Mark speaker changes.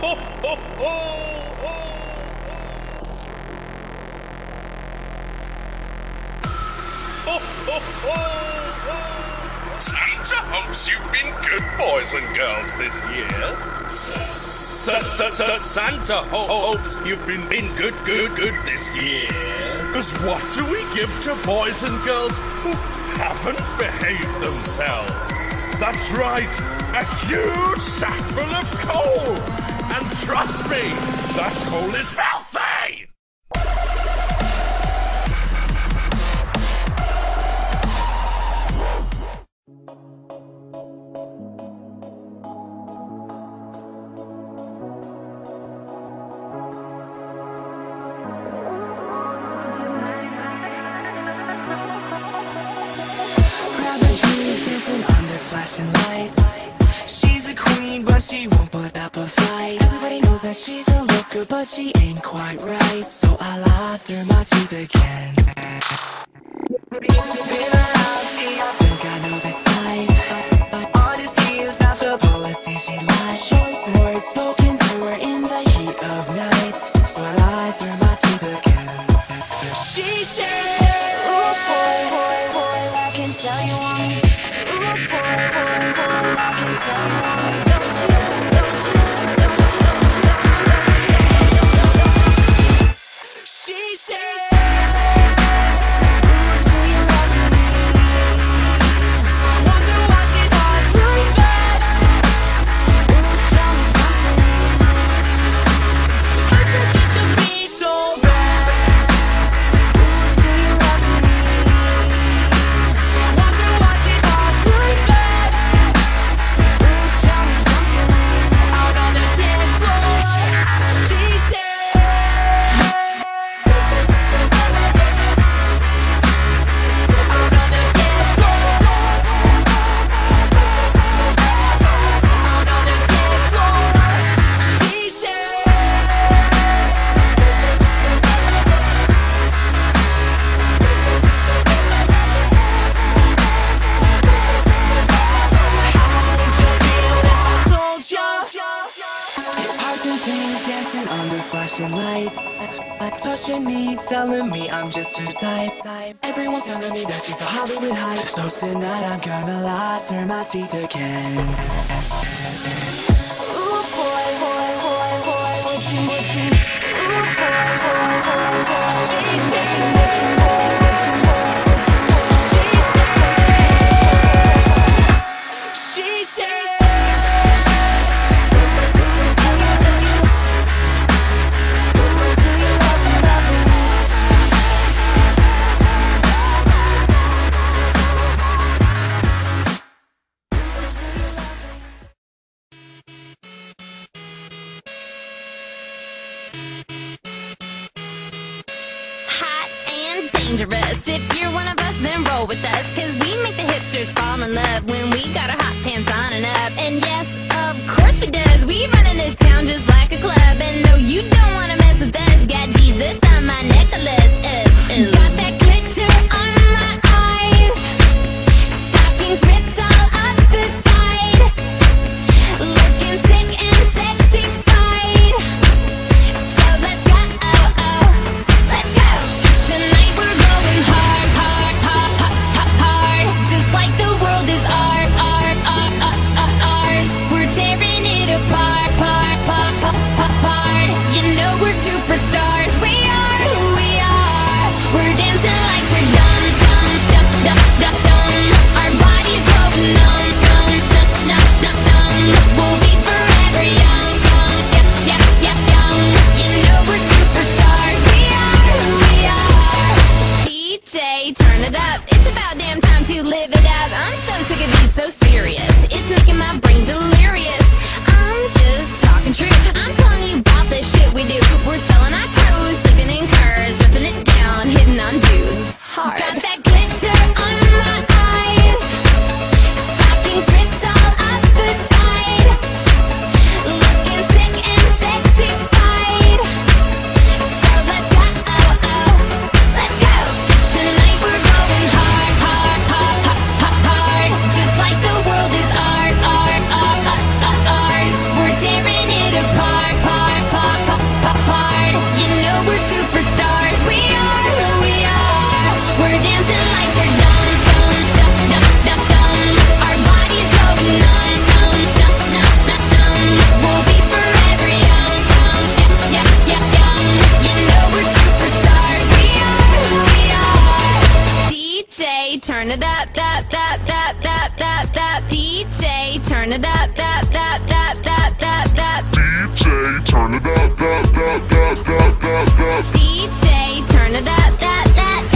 Speaker 1: Santa hopes you've been good boys and girls this year. Santa hopes you've been good this year. Because what do we give to boys and girls who haven't behaved themselves? That's right, a huge sack full of coal. And trust me, that coal is filthy!
Speaker 2: She's a queen, but she won't put up a fight. Everybody knows that she's a looker, but she ain't quite right. So I lie through my teeth again. Been around, see, I think I know the type. Honesty is not the policy, she lies. Choice words spoken to her in the heat of nights. So I lie through my teeth again. She said, ooh, boy, I can tell you want me. Ooh, boy, I can tell you want me. She said, do you love me? I wonder why she does like that. Tell me something. I just get to be so bad. Do you love me? I wonder why she does like that. Tell me something. Out on the dance floor, she said. Dancing under flashing lights, touching me, telling me I'm just her type. Everyone's telling me that she's a Hollywood hype. So tonight I'm gonna lie through my teeth again. Ooh, boy, what you. Ooh, boy, what you. She said.
Speaker 3: Dangerous. If you're one of us, then roll with us, cause we make the hipsters fall in love when we got our hot pants on and up. And yes, of course we does. We run in this town just like a club. And no, you don't wanna mess with us. Got Jesus on my necklace. Got that glitter on my eyes. Stockings ripped all up the side. Looking sick and sexy-fied. So let's go, let's go. Tonight we're going hard, hard, hard, hard, hard. Just like the world is ours. We're tearing it apart, apart. You know we're superstars. We are who we are. We're dancing like we're dumb. Our bodies go numb. We'll be forever young. Young. You know we're superstars. We are who we are. DJ, turn it up. It's about damn time to live it up. I'm so sick of these so serious. It's making my brain delirious. I'm just talking true. I'm telling you about the shit we do. We're selling our clothes, sleeping in cars, dressing it down, hitting on dudes hard. Got that glitter on my eyes. Stockings ripped all up the side. Looking sick and sexy-fied. So let's go, let's go. Tonight we're going hard, hard, hard, hard, hard. Just like the world is ours. We're tearing it apart. turn it up, up, up, up, up, up, up. DJ, turn it up, up, up, up, up, up, up.
Speaker 4: DJ, turn it up, up, up, up, up, up, up.
Speaker 3: DJ, turn it up, up, up,